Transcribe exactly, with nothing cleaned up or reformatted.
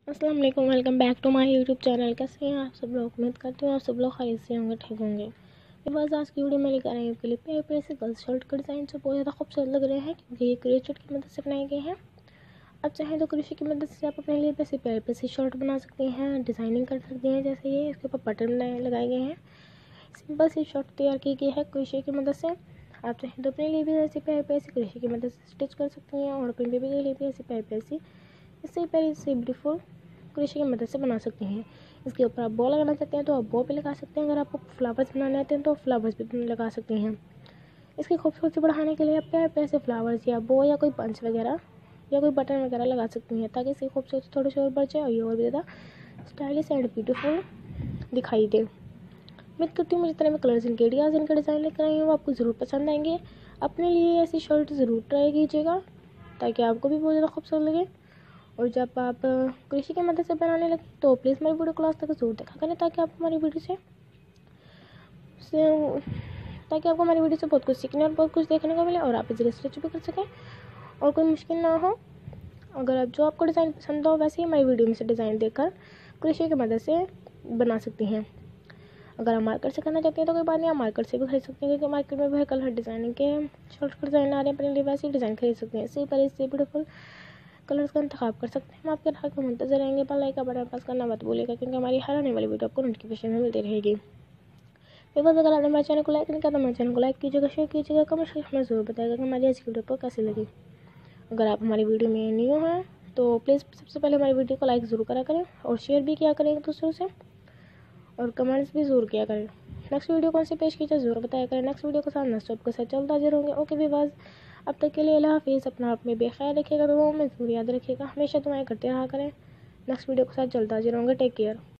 अस्सलाम वालेकुम, welcome back to my YouTube channel. कैसे हैं आप सब लोग? उम्मीद करती हूँ आप सब लोग खैरियत से होंगे, ठीक होंगे। मेरे पास आज की वीडियो में लेकर आई हूँ आपके लिए प्यारे प्यारे से गर्ल्स शर्ट के डिज़ाइन से बहुत ज़्यादा खूबसूरत लग रहे हैं, क्योंकि ये क्रोचेट की मदद से बनाए गए हैं। आप चाहें तो क्रोशे की मदद से आप अपने लिए वैसे प्यारे प्यारे से शर्ट बना सकते हैं, डिज़ाइनिंग कर सकते हैं। जैसे ये इसके ऊपर बटन लगाए गए हैं। सिंपल सी शर्ट तैयार की गई है क्रोशे की मदद से। आप चाहें तो अपने लिए भी ऐसी प्यारे प्यारे से क्रोशे की मदद से स्टिच कर सकती हैं और अपने बेबी के लिए भी ऐसी प्यारी प्यारी सी इससे प्यारी से ब्यूटीफुल क्रोशे की मदद से बना सकते हैं। इसके ऊपर आप बॉल लगाना चाहते हैं तो आप बॉल भी लगा सकते हैं। अगर आपको फ्लावर्स बनाने आते हैं तो फ्लावर्स भी लगा सकते हैं। इसकी खूबसूरती बढ़ाने के लिए आप प्यारे प्यारे से फ्लावर्स या बो या कोई पंच वगैरह या कोई बटन वगैरह लगा सकती हैं, ताकि इसकी खूबसूरती थोड़ी सी और बढ़ जाए और ये और भी ज़्यादा स्टाइलिश एंड ब्यूटीफुल दिखाई दे। उम्मीद करती हूँ मुझे तरह में कलर्स इनके आइडियाज़ इनके डिज़ाइन लेकर आई हूँ, वो आपको ज़रूर पसंद आएंगे। अपने लिए ऐसी शर्ट ज़रूर ट्राई कीजिएगा, ताकि आपको भी बहुत ज़्यादा खूबसूरत लगे। और जब आप क्रोशे की मदद से बनाने लगे तो प्लीज़ मेरी वीडियो क्लास तक ज़रूर देखा करें, ताकि आपको हमारी वीडियो से, से ताकि आपको हमारी वीडियो से बहुत कुछ सीखने और बहुत कुछ देखने को मिले और आप इजीली स्टिच भी कर सकें और कोई मुश्किल ना हो। अगर आप जो आपको डिज़ाइन पसंद हो वैसे ही हमारी वीडियो में से डिज़ाइन देखकर क्रोशे की मदद से बना सकती हैं। अगर आप मार्केट से करना चाहते हैं तो कोई बात नहीं, आप मार्केट से भी खरीद सकते हैं, क्योंकि मार्केट में वह कलर डिज़ाइनिंग के शर्ट के डिज़ाइन आ रहे हैं। अपने लिए वैसे ही डिज़ाइन खरीद सकते हैं। इसी पर इससे ब्यूटीफुल कलर्स का इंतखाब कर सकते हैं। हम आपके राह को मुंतज़र रहेंगे। पर लाइक का बटन पास करना मत भूलिएगा, क्योंकि हमारी हर आने वाली वीडियो आपको नोटिफिकेशन में मिलती रहेगी। बिकॉज अगर आपने हमारे चैनल को लाइक नहीं किया तो हमारे चैनल को लाइक कीजिएगा, शेयर कीजिएगा, कमेंट सेक्शन में ज़रूर बताइएगा कि हमारी आज की वीडियो आपको कैसी लगी। अगर आप हमारी वीडियो में न्यू हैं तो प्लीज़ सबसे पहले हमारी वीडियो को लाइक ज़रूर करा करें और शेयर भी किया करें एक दूसरों से, और कमेंट्स भी ज़रूर किया करें। नेक्स्ट वीडियो कौन सी पेश कीजिए ज़रूर बताया करें। नेक्स्ट वीडियो के साथ नेक्स्ट आपके साथ जल्द हाजिर होंगे। ओके विवाज, अब तक के लिए अल्लाह हाफिज़। अपना आप में बेख्याल रखिएगा, दुआओं में ज़रूर याद रखिएगा, हमेशा दुआएं करते रहा करें। नेक्स्ट वीडियो के साथ जल्द हाजिर होंगे। Take care.